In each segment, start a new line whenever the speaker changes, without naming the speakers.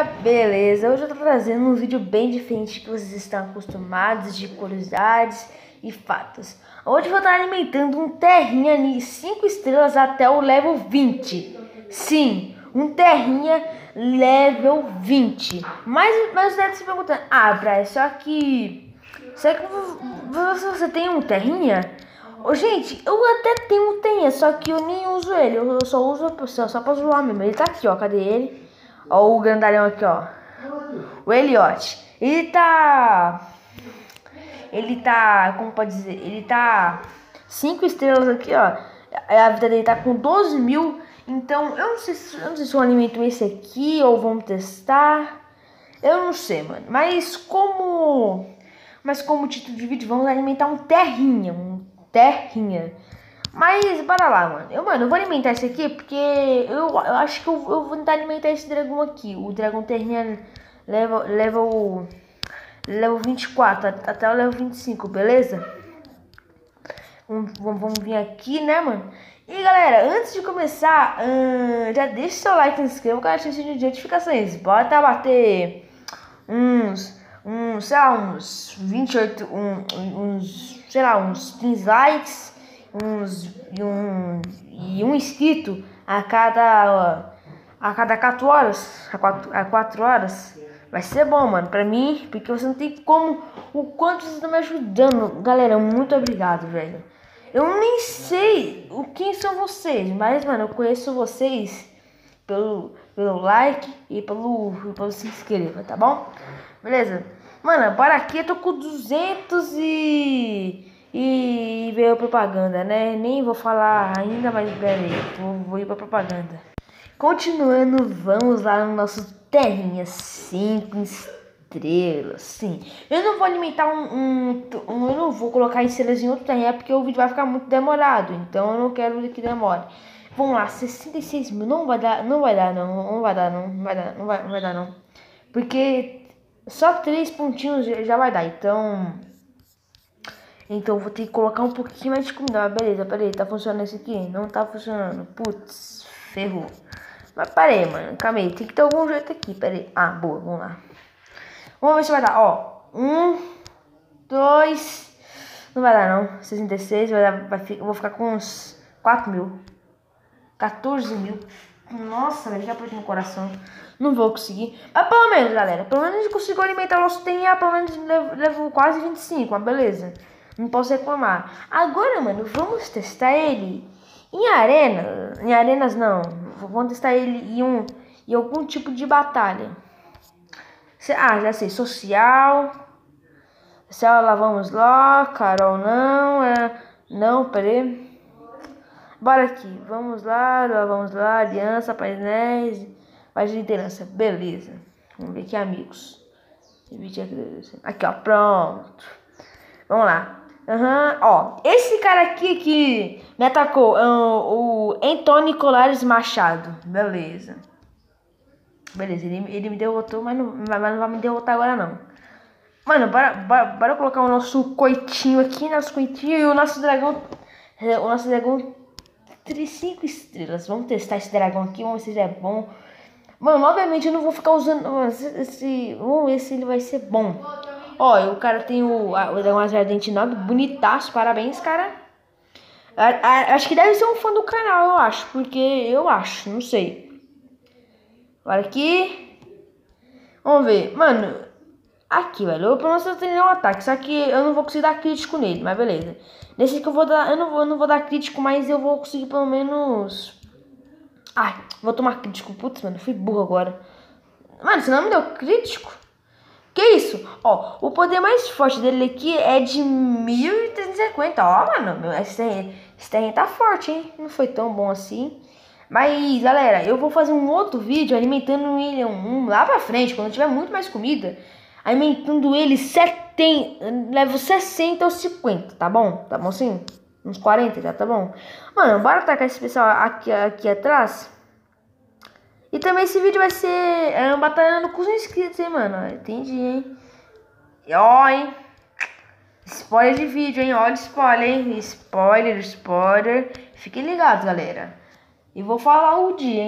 beleza? Hoje eu tô trazendo um vídeo bem diferente que vocês estão acostumados, de curiosidades e fatos. Hoje eu vou estar alimentando um terrinha de 5 estrelas até o level 20. Sim, um terrinha level 20. Mas você deve se perguntando, Braz, só que você tem um terrinha? Gente, eu até tenho um terrinha, só que eu nem uso ele. Eu só uso só pra zoar mesmo. Ele tá aqui, ó, cadê ele? Ó, o grandalhão aqui, ó. O Elliot. Ele tá, como pode dizer? Ele tá 5 estrelas aqui, ó. A vida dele tá com 12 mil. Então, eu não sei se eu alimento esse aqui ou vamos testar. Eu não sei, mano. Mas como título de vídeo, vamos alimentar um terrinha. Mas, bora lá, mano. Eu vou alimentar esse aqui porque eu acho que eu vou tentar alimentar esse dragão aqui. O dragão terrinha level 24 até o level 25, beleza? Vamos vir aqui, né, mano? E, galera, antes de começar, já deixa seu like e se inscreva com a de notificações. Bota bater sei lá, uns 28, sei lá, uns 15 likes, e um inscrito a cada 4 horas, a 4 horas. Vai ser bom, mano, pra mim, porque você não tem como, o quanto vocês estão me ajudando. Galera, muito obrigado, velho. Eu nem sei quem são vocês, mas, mano, eu conheço vocês pelo like e pelo se inscrever, tá bom? Beleza? Mano, bora aqui, eu tô com 200 e veio propaganda, né? Nem vou falar ainda, mas pera aí, vou ir pra propaganda. Continuando, vamos lá no nosso terrinha 5 estrelas. Sim, eu não vou alimentar eu não vou colocar estrelas em outro terrinha porque o vídeo vai ficar muito demorado. Então eu não quero que demore. Vamos lá, 66 mil. Não vai dar não. Porque só 3 pontinhos já vai dar. Então eu vou ter que colocar um pouquinho mais de comida. Beleza, peraí, tá funcionando esse aqui? Não tá funcionando. Putz, ferrou. Mas parei, mano. Calma aí. Tem que ter algum jeito aqui. Peraí. Boa. Vamos lá. Vamos ver se vai dar. Ó. 2. Não vai dar, não. 66. Eu vou ficar com uns 4 mil. 14 mil. Nossa, velho. Já apertei no coração. Não vou conseguir. Mas pelo menos, galera. Pelo menos eu consigo alimentar o nosso TNA. Pelo menos levo quase 25. Mas beleza. Não posso reclamar. Agora, mano. Vamos testar ele em arena. Em arenas, não. Vamos testar ele em algum tipo de batalha. Já sei. Social. Lá, vamos lá. Carol, não. Não, peraí. Bora aqui. Vamos lá. Aliança, painéis. Paz de liderança. Beleza. Vamos ver aqui, amigos. Aqui, ó. Pronto. Vamos lá. Ó, esse cara aqui que me atacou, o Antônio Colares Machado. Beleza, ele me derrotou, mas não vai me derrotar agora não. Mano, bora colocar o nosso coitinho aqui, e o nosso dragão 5 estrelas. Vamos testar esse dragão aqui, vamos ver se ele é bom. Mano, obviamente eu não vou ficar usando vamos ver se ele vai ser bom. Ó, o cara tem o dragão ardente 9, bonitaço, parabéns, cara. Acho que deve ser um fã do canal, eu acho, não sei. Olha aqui. Vamos ver, mano. Aqui, velho, eu pelo menos eu tenho um ataque, só que eu não vou conseguir dar crítico nele, mas beleza. Nesse que eu vou dar, eu não vou dar crítico, mas eu vou conseguir pelo menos... vou tomar crítico, putz, mano, fui burro agora. Mano, você não me deu crítico? Que isso? Ó, o poder mais forte dele aqui é de 1350. Ó, mano, esse terreno tá forte, hein? Não foi tão bom assim. Mas, galera, eu vou fazer um outro vídeo alimentando ele lá pra frente, quando tiver muito mais comida. Alimentando ele level 60 ou 50, tá bom? Tá bom sim? Uns 40 já, tá bom? Mano, bora atacar esse pessoal aqui atrás. E também esse vídeo vai ser batalhando com os inscritos, hein, mano. Entendi, hein? E ó, hein? Spoiler de vídeo, hein? Olha o spoiler, hein? Spoiler. Fiquem ligados, galera. E vou falar o dia, hein?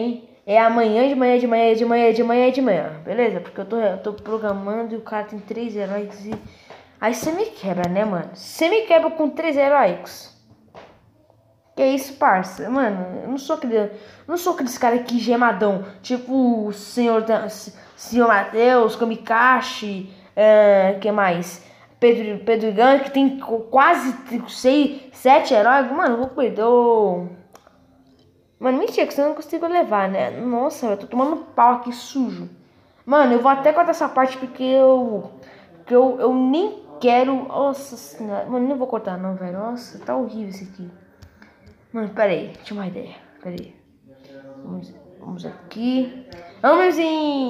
é amanhã, de manhã. Beleza? Porque eu tô programando e o cara tem 3 heróicos e... Aí você me quebra, né, mano? Você me quebra com 3 heróicos. Que isso, parça? Mano, eu não sou aqueles caras aqui gemadão. Tipo o senhor Matheus, Kamikaze, que mais? Pedro Gun, que tem quase 7 heróis. Mano, eu vou perder Mano, mentira, que você não consigo levar, né? Nossa, eu tô tomando pau aqui sujo. Mano, eu vou até cortar essa parte porque eu nem quero... Nossa senhora. Mano, não vou cortar não, velho. Nossa, tá horrível isso aqui. Mano, peraí. Deixa eu uma ideia. Peraí. Vamos aqui. Vamos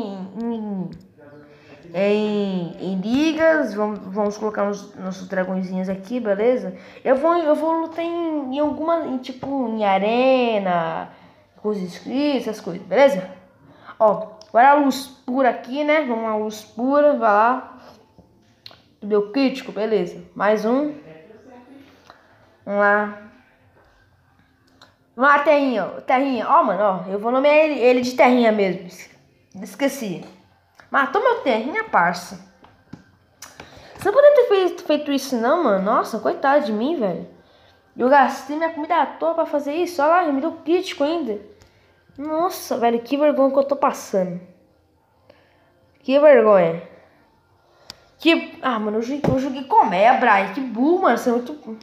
em ligas. Vamos colocar nossos dragõezinhos aqui, beleza? Eu vou lutar em alguma... Tipo, em arena... Com os inscritos, essas coisas, beleza? Ó, agora a luz pura aqui, né? Vamos lá, luz pura, vai lá. Meu crítico, beleza. Mais um. Vamos lá. Vamos lá, Terrinha, ó. Terrinha, ó, mano, ó. Eu vou nomear ele de Terrinha mesmo. Esqueci. Matou meu Terrinha, parça. Você não poderia ter feito isso, não, mano. Nossa, coitado de mim, velho. Eu gastei minha comida à toa pra fazer isso. Olha lá, me deu crítico ainda. Nossa, velho, que vergonha que eu tô passando. Que vergonha. Ah, mano, eu joguei colmeia, Brian. Que burro, mano. Você é muito...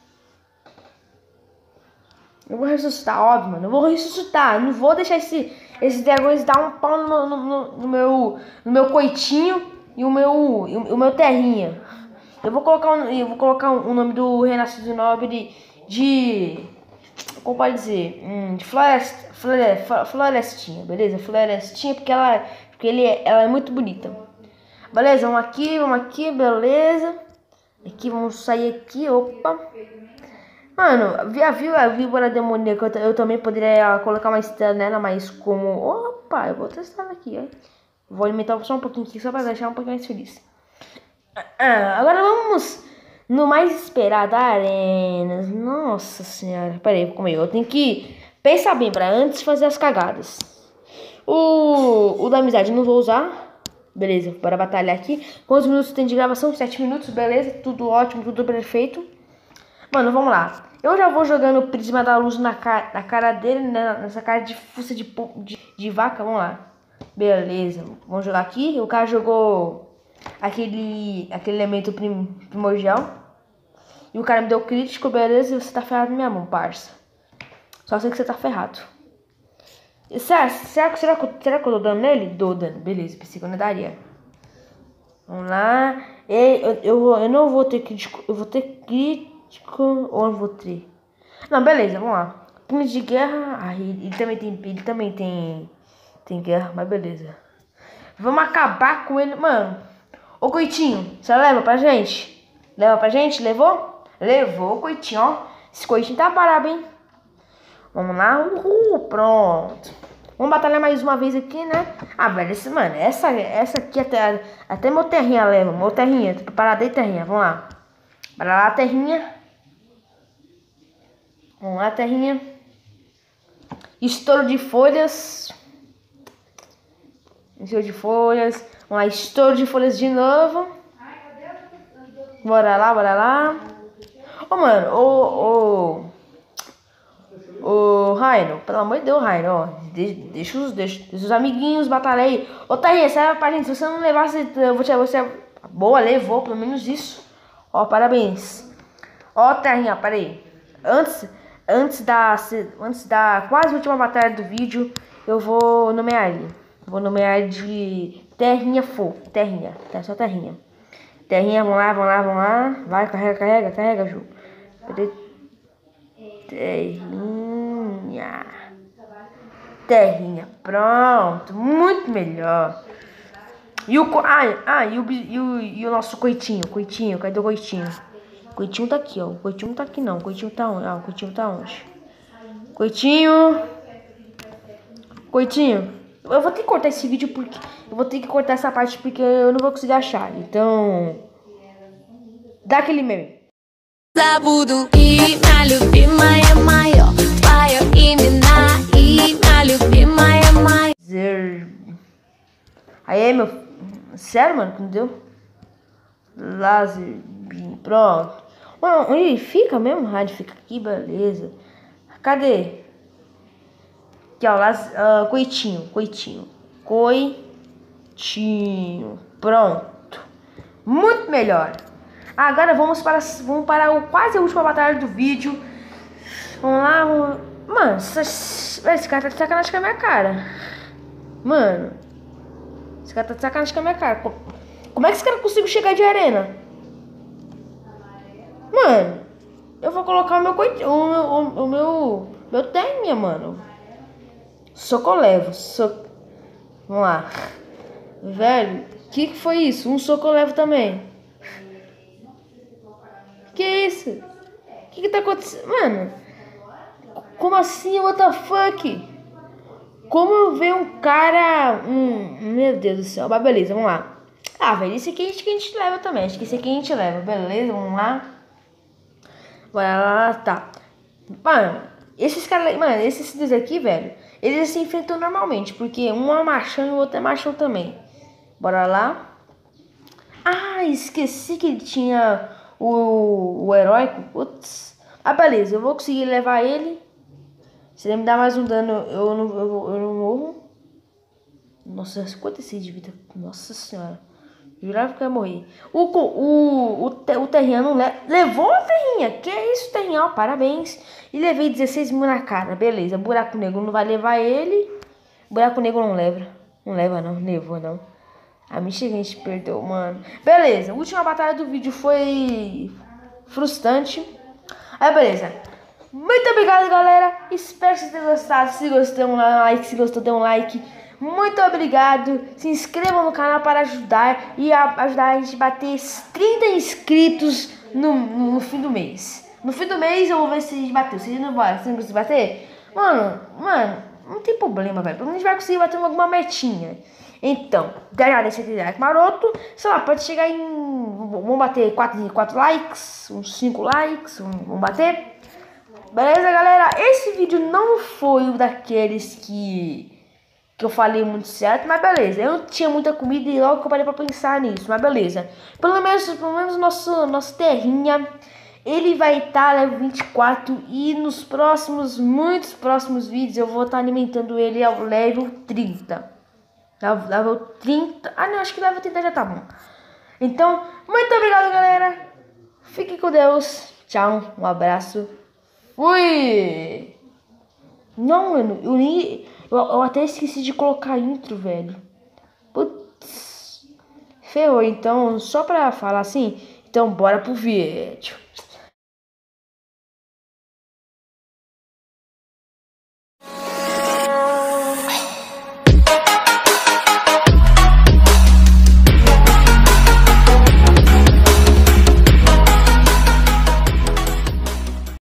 Eu vou ressuscitar, óbvio, mano. Eu vou ressuscitar. Eu não vou deixar esses dragões dar um pau no meu coitinho e o meu terrinha. Eu vou colocar um nome do Renascido Nobre de... Como pode dizer? De Florestinha, beleza? Florestinha, porque ela é muito bonita. Beleza, vamos aqui, beleza. Aqui, vamos sair aqui, opa. Mano, a víbora demoníaca, eu também poderia colocar uma estrela nela, mas como... Opa, eu vou testar ela aqui, ó. Vou alimentar só um pouquinho aqui, só pra deixar um pouquinho mais feliz. Agora vamos no mais esperado, arenas. Nossa senhora, peraí, calma aí, eu tenho que pensar bem pra antes fazer as cagadas. O da amizade eu não vou usar. Beleza, bora batalhar aqui. Quantos minutos tem de gravação? 7 minutos, beleza. Tudo ótimo, tudo perfeito. Mano, vamos lá. Eu já vou jogando o prisma da luz na cara dele, né? Nessa cara de fuça de vaca. Vamos lá. Beleza, vamos jogar aqui. O cara jogou aquele elemento primordial. E o cara me deu crítico, beleza. E você tá ferrado na minha mão, parça. Só sei que você tá ferrado. Será que eu dou dano nele? Dou dano, beleza, pensei que eu não daria. Vamos lá. Eu não vou ter crítico. Eu vou ter crítico. Ou eu vou ter. Não, beleza, vamos lá. Time de guerra. Ah, ele também tem guerra, mas beleza. Vamos acabar com ele, mano. Ô Coitinho, você leva pra gente? Leva pra gente? Levou? Levou, Coitinho, ó. Esse Coitinho tá parado, hein? Vamos lá, pronto. Vamos batalhar mais uma vez aqui, né? Ah, velho, mano, essa aqui até meu terrinha leva. Meu terrinha, tô preparado aí, terrinha. Vamos lá. Bora lá, terrinha. Vamos lá, terrinha. Estouro de folhas. Estouro de folhas. Vamos lá, estouro de folhas de novo. Bora lá. Ô, mano, Ô, Raino, pelo amor de Deus, Raino, ó. Deixa os amiguinhos batalhar aí. Ô, Terrinha, serve pra gente. Se você não levasse, eu vou te... Boa, levou, pelo menos isso. Ó, parabéns. Ó, Terrinha, peraí. Antes da quase última batalha do vídeo, eu vou nomear ele. Vou nomear ele de Terrinha Fogo. Terrinha, tá? Só Terrinha. Terrinha, vamos lá. Vai, carrega, Ju. Terrinha, pronto, muito melhor. E o nosso Coitinho, cadê o Coitinho? Coitinho tá aqui, ó. Coitinho não tá aqui não. Coitinho tá onde? Ah, Coitinho tá onde? Coitinho. Eu vou ter que cortar esse vídeo porque eu vou ter que cortar essa parte porque eu não vou conseguir achar. Então, dá aquele meme.
Забуду имя любимая мое, твое имя и имя любимая моя.
Aí, meu... Sério, mano, que não deu? Laser Beam, pronto. Mano, onde fica mesmo? O rádio fica aqui, beleza. Cadê? Aqui, ó, coitinho. Pronto. Muito melhor. Agora vamos para quase a última batalha do vídeo. Vamos lá. Mano, esse cara tá de sacanagem com a minha cara. Mano. Esse cara tá de sacanagem com a minha cara. Como é que esse cara conseguiu chegar de arena? Mano, eu vou colocar o meu terninha, mano. Socolevo. Vamos lá. Velho, que foi isso? Um socolevo também. Que isso? Que tá acontecendo? Mano, como assim? What the fuck? Como ver um cara... meu Deus do céu. Mas beleza, vamos lá. Ah, velho, esse aqui acho que a gente leva também. Acho que esse aqui a gente leva. Beleza, vamos lá. Bora lá, tá. Mano, esses caras... Mano, esses dois aqui, velho, eles se enfrentam normalmente. Porque um é machão e o outro é machão também. Bora lá. Ah, esqueci que ele tinha o heróico. Putz. Ah, beleza, eu vou conseguir levar ele. Se ele me dar mais um dano, eu não morro. Nossa, 56 de vida. Nossa senhora. Jurava que eu ia morrer. O Terriano levou a Terrinha. Que isso, Terrinha? Parabéns. E levei 16 mil na cara. Beleza. Buraco Negro não vai levar ele. Buraco Negro não leva. Não leva não. Levou não. A gente perdeu, mano. Beleza. A última batalha do vídeo foi frustrante. Aí, beleza. Muito obrigado, galera. Espero que vocês tenham gostado. Se gostou, dê um like. Se gostou, dê um like. Muito obrigado. Se inscrevam no canal para ajudar e ajudar a gente a bater 30 inscritos no fim do mês. No fim do mês eu vou ver se a gente bateu. Se a gente não vai, se não conseguir bater, mano, não tem problema, velho. A gente vai conseguir bater alguma metinha. Então, já deixa aquele like maroto. Sei lá, pode chegar em... Vamos bater 4 likes, uns 5 likes. Vamos bater. Beleza, galera? Esse vídeo não foi um daqueles que eu falei muito certo, mas beleza. Eu não tinha muita comida e logo que eu parei pra pensar nisso, mas beleza. Pelo menos nosso Terrinha, ele vai estar level 24 e nos muitos próximos vídeos eu vou estar alimentando ele ao level 30. Level 30. Ah, não, acho que level 30 já tá bom. Então, muito obrigado, galera. Fiquem com Deus. Tchau, um abraço. Fui! Não, mano, eu até esqueci de colocar intro, velho. Putz. Ferrou, então, só pra falar assim, então bora pro vídeo.